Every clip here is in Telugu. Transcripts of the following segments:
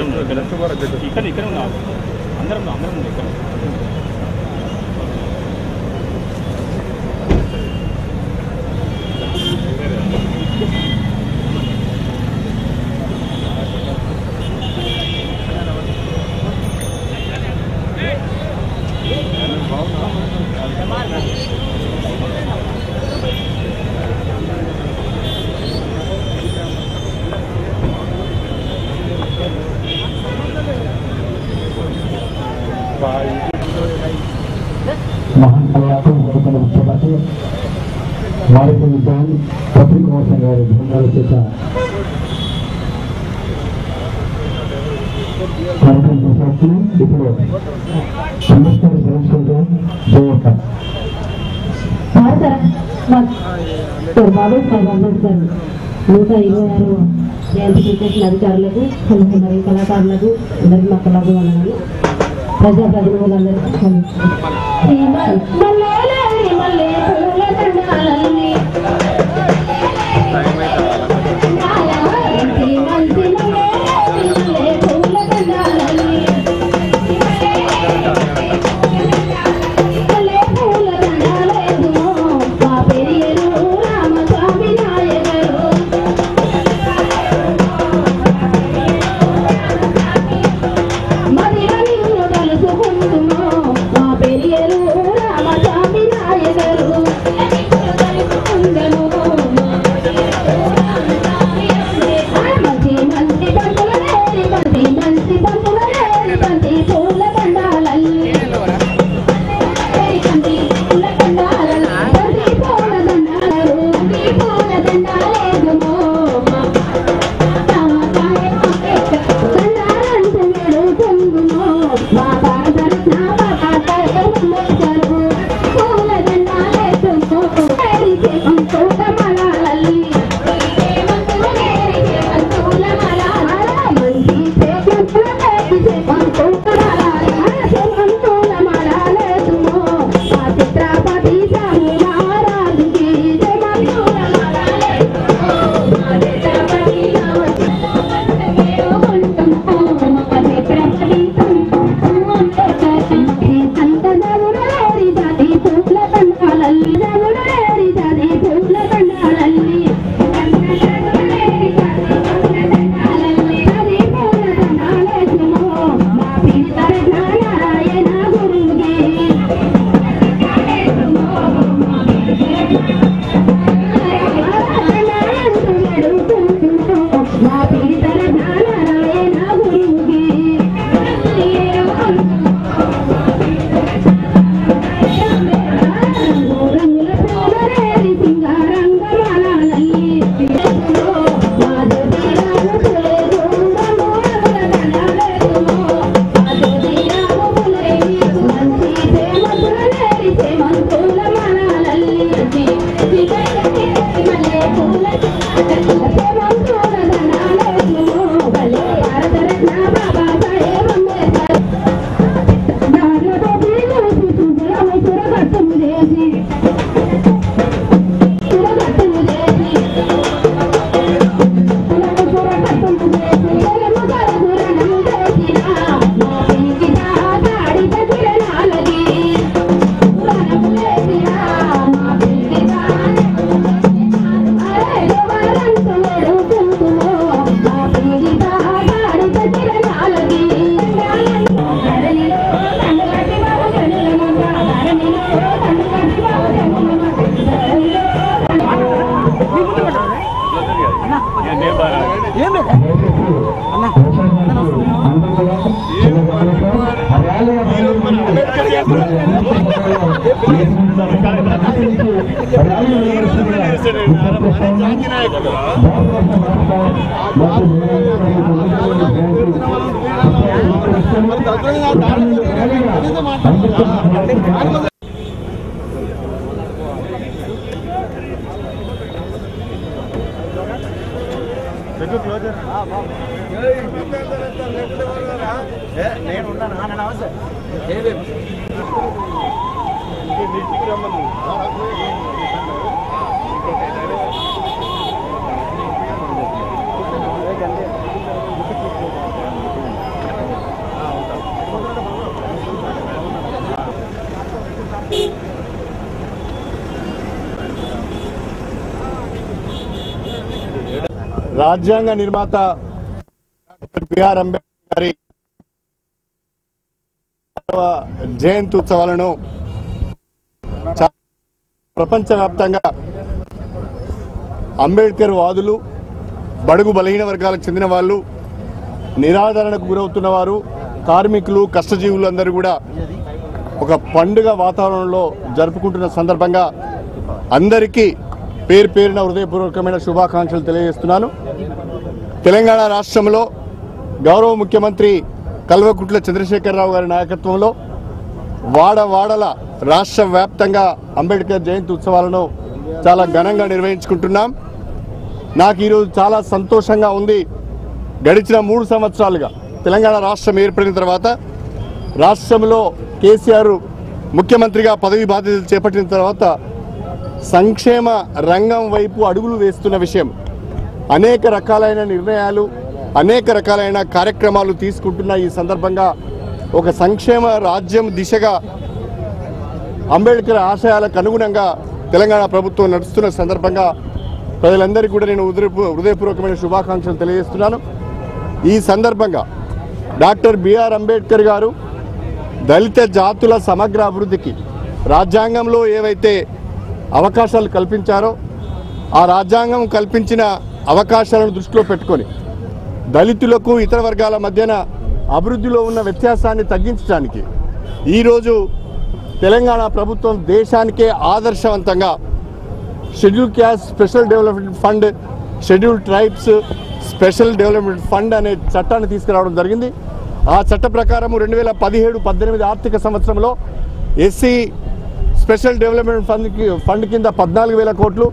ఇక్కడ ఉన్నాం అందరం ఇక్కడ महान कलाकार वारिक विद्वान पत्रिका संघारी भूंगाल చేత కార్యక్రమం చేస్తున్నాం. ఇప్పుడు అంబేద్కర్ జయంతి జయక బాబాసాహెబ్ అంబేద్కర్ 126వ జయంతి చేసిన అధికారులకు మరియు కళాకారులకు అందరికీ మా కళాభిమానాలు ప్రజాప్రతినిధులందరికీ రాజ్యాంగ నిర్మాత డాక్టర్ బిఆర్ అంబేద్కర్ గారి జయంతి ఉత్సవాలను ప్రపంచవ్యాప్తంగా అంబేద్కర్ వాదులు, బడుగు బలహీన వర్గాలకు చెందిన వాళ్ళు, నిరాదరణకు గురవుతున్న వారు, కార్మికులు, కష్టజీవులు అందరూ కూడా ఒక పండుగ వాతావరణంలో జరుపుకుంటున్న సందర్భంగా అందరికీ పేరు పేరున హృదయపూర్వకమైన శుభాకాంక్షలు తెలియజేస్తున్నాను. తెలంగాణ రాష్ట్రంలో గౌరవ ముఖ్యమంత్రి కల్వకుంట్ల చంద్రశేఖరరావు గారి నాయకత్వంలో వాడవాడల రాష్ట్ర వ్యాప్తంగా అంబేద్కర్ జయంతి ఉత్సవాలను చాలా ఘనంగా నిర్వహించుకుంటున్నాం. నాకు ఈరోజు చాలా సంతోషంగా ఉంది. గడిచిన 3 సంవత్సరాలుగా తెలంగాణ రాష్ట్రం ఏర్పడిన తర్వాత రాష్ట్రంలో కేసీఆర్ ముఖ్యమంత్రిగా పదవి బాధ్యతలు చేపట్టిన తర్వాత సంక్షేమ రంగం వైపు అడుగులు వేస్తున్న విషయం, అనేక రకాలైన నిర్ణయాలు, అనేక రకాలైన కార్యక్రమాలు తీసుకుంటున్న ఈ సందర్భంగా ఒక సంక్షేమ రాజ్యం దిశగా అంబేద్కర్ ఆశయాలకు అనుగుణంగా తెలంగాణ ప్రభుత్వం నడుస్తున్న సందర్భంగా ప్రజలందరికీ కూడా నేను హృదయపూర్వకమైన శుభాకాంక్షలు తెలియజేస్తున్నాను. ఈ సందర్భంగా డాక్టర్ బిఆర్ అంబేద్కర్ గారు దళిత జాతుల సమగ్ర అభివృద్ధికి రాజ్యాంగంలో ఏవైతే అవకాశాలు కల్పించారో ఆ రాజ్యాంగం కల్పించిన అవకాశాలను దృష్టిలో పెట్టుకొని దళితులకు, ఇతర వర్గాల మధ్యన అభివృద్ధిలో ఉన్న వ్యత్యాసాన్ని తగ్గించడానికి ఈరోజు తెలంగాణ ప్రభుత్వం దేశానికే ఆదర్శవంతంగా schedule caste special development fund, schedule tribes special development fund అనే చట్టాన్ని తీసుకురావడం జరిగింది. ఆ చట్ట ప్రకారం 2017-18 ఆర్థిక సంవత్సరంలో ఎస్సీ స్పెషల్ డెవలప్మెంట్ ఫండ్ కింద 14,000 కోట్లు,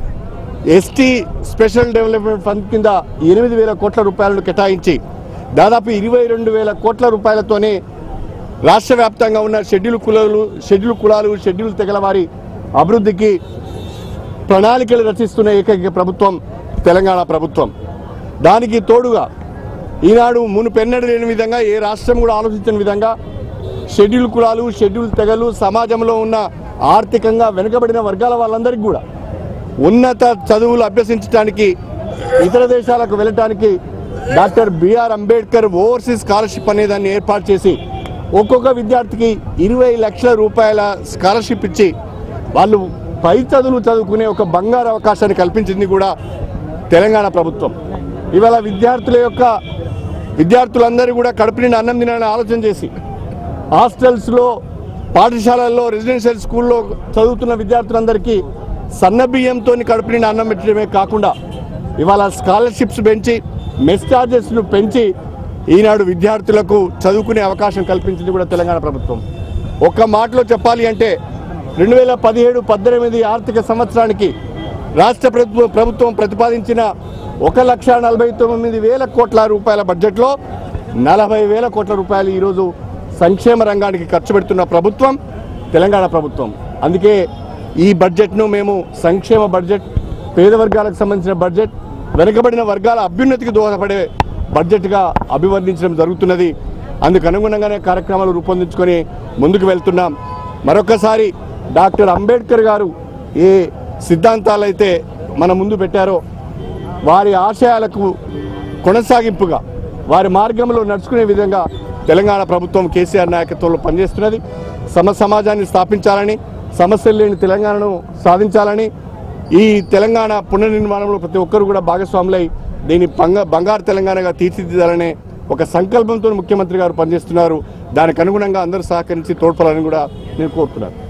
ఎస్టీ స్పెషల్ డెవలప్మెంట్ ఫండ్ కింద 8,000 కోట్ల రూపాయలను కేటాయించి దాదాపు 22,000 కోట్ల రూపాయలతోనే రాష్ట్ర వ్యాప్తంగా ఉన్న షెడ్యూల్ కులాలు, షెడ్యూల్ తెగల వారి అభివృద్ధికి ప్రణాళికలు రచిస్తున్న ఏకైక ప్రభుత్వం తెలంగాణ ప్రభుత్వం. దానికి తోడుగా ఈనాడు మునుపెన్నడూ లేని విధంగా, ఏ రాష్ట్రం కూడా ఆలోచించిన విధంగా షెడ్యూల్ కులాలు, షెడ్యూల్ తెగలు, సమాజంలో ఉన్న ఆర్థికంగా వెనుకబడిన వర్గాల వాళ్ళందరికీ కూడా ఉన్నత చదువులు అభ్యసించడానికి, ఇతర దేశాలకు వెళ్ళటానికి doctor B R Ambedkar overseas scholarship అనే దాన్ని ఏర్పాటు చేసి ఒక్కొక్క విద్యార్థికి 20 లక్షల రూపాయల స్కాలర్షిప్ ఇచ్చి వాళ్ళు పై చదువులు చదువుకునే ఒక బంగారు అవకాశాన్ని కల్పించింది కూడా తెలంగాణ ప్రభుత్వం. ఇవాళ విద్యార్థులందరూ కూడా కడుపు నిండా అన్నం తినాలని ఆలోచన చేసి హాస్టల్స్లో, పాఠశాలల్లో, రెసిడెన్షియల్ స్కూల్లో చదువుతున్న విద్యార్థులందరికీ సన్నబియ్యంతో కడుపు నిండా అన్నం పెట్టడమే కాకుండా ఇవాళ స్కాలర్షిప్స్ పెంచి, మెస్ ఛార్జెస్ను పెంచి ఈనాడు విద్యార్థులకు చదువుకునే అవకాశం కల్పించింది కూడా తెలంగాణ ప్రభుత్వం. ఒక్క మాటలో చెప్పాలి అంటే 2017-18 ఆర్థిక సంవత్సరానికి రాష్ట్ర ప్రభుత్వం ప్రతిపాదించిన 1,49,000 కోట్ల రూపాయల బడ్జెట్లో 40,000 కోట్ల రూపాయలు ఈరోజు సంక్షేమ రంగానికి ఖర్చు పెడుతున్న ప్రభుత్వం తెలంగాణ ప్రభుత్వం. అందుకే ఈ బడ్జెట్ను మేము సంక్షేమ బడ్జెట్, పేద వర్గాలకు సంబంధించిన బడ్జెట్, వెనుకబడిన వర్గాల అభ్యున్నతికి దోహదపడే బడ్జెట్గా అభివర్ణించడం జరుగుతున్నది. అందుకు అనుగుణంగానే కార్యక్రమాలు రూపొందించుకొని ముందుకు వెళ్తున్నాం. మరొకసారి డాక్టర్ అంబేద్కర్ గారు ఏ సిద్ధాంతాలైతే మన ముందు పెట్టారో వారి ఆశయాలకు కొనసాగింపుగా, వారి మార్గంలో నడుచుకునే విధంగా తెలంగాణ ప్రభుత్వం కేసీఆర్ నాయకత్వంలో పనిచేస్తున్నది. సమాజాన్ని స్థాపించాలని, సమస్యలు లేని తెలంగాణను సాధించాలని, ఈ తెలంగాణ పునర్నిర్మాణంలో ప్రతి ఒక్కరు కూడా భాగస్వాములై దీన్ని బంగారు తెలంగాణగా తీర్చిదిద్దాలనే ఒక సంకల్పంతో ముఖ్యమంత్రి గారు పనిచేస్తున్నారు. దానికి అనుగుణంగా అందరూ సహకరించి తోడ్పడాలని కూడా నేను కోరుతున్నాను.